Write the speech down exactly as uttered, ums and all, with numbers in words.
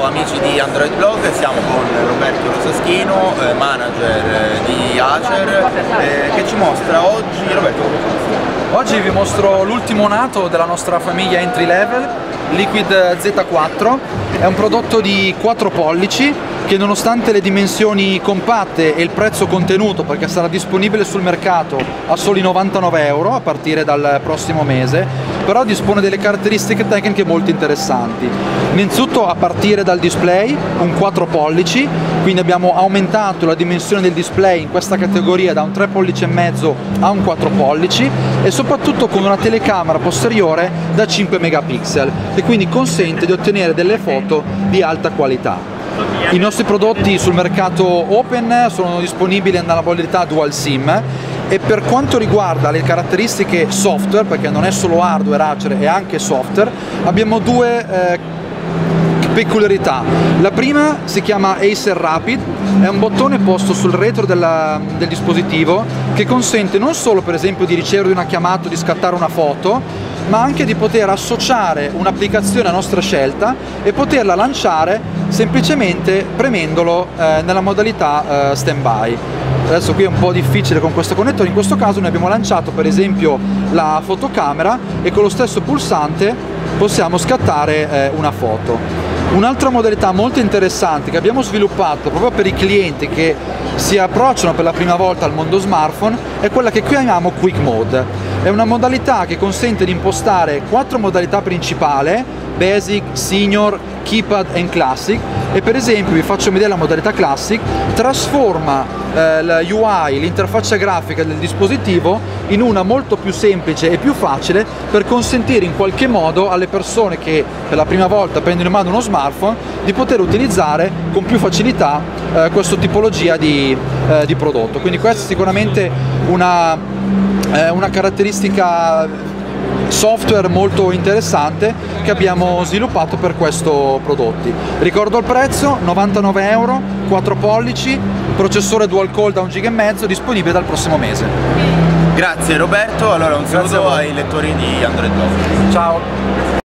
amici di Android Blog, siamo con Roberto Rosaschino, eh, manager eh, di Acer, eh, che ci mostra oggi. Roberto, come mostra? Oggi vi mostro l'ultimo nato della nostra famiglia entry level, Liquid Z quattro. È un prodotto di quattro pollici che, nonostante le dimensioni compatte e il prezzo contenuto, perché sarà disponibile sul mercato a soli novantanove euro a partire dal prossimo mese, però dispone delle caratteristiche tecniche molto interessanti. Innanzitutto, a partire dal display, un quattro pollici, quindi abbiamo aumentato la dimensione del display in questa categoria da un tre pollici e mezzo a un quattro pollici, e soprattutto con una telecamera posteriore da cinque megapixel, che quindi consente di ottenere delle foto di alta qualità. I nostri prodotti sul mercato open sono disponibili nella modalità dual sim, e per quanto riguarda le caratteristiche software, perché non è solo hardware Acer, è anche software, abbiamo due eh, peculiarità. La prima si chiama Acer Rapid, è un bottone posto sul retro della, del dispositivo che consente non solo, per esempio, di ricevere una chiamata o di scattare una foto, ma anche di poter associare un'applicazione a nostra scelta e poterla lanciare semplicemente premendolo eh, nella modalità eh, standby. Adesso qui è un po' difficile con questo connettore. In questo caso noi abbiamo lanciato per esempio la fotocamera e con lo stesso pulsante possiamo scattare eh, una foto. Un'altra modalità molto interessante che abbiamo sviluppato proprio per i clienti che si approcciano per la prima volta al mondo smartphone è quella che chiamiamo Quick Mode. È una modalità che consente di impostare quattro modalità principali: Basic, Senior, Keypad e Classic, e per esempio vi faccio vedere la modalità Classic. Trasforma eh, la U I, l'interfaccia grafica del dispositivo, in una molto più semplice e più facile, per consentire in qualche modo alle persone che per la prima volta prendono in mano uno smartphone di poter utilizzare con più facilità eh, questa tipologia di, eh, di prodotto. Quindi questa è sicuramente una, eh, una caratteristica software molto interessante che abbiamo sviluppato per questo prodotti. Ricordo il prezzo: novantanove euro, quattro pollici, processore dual core da un giga e mezzo, disponibile dal prossimo mese. Grazie Roberto, allora un saluto ai lettori di Android Blog. Ciao!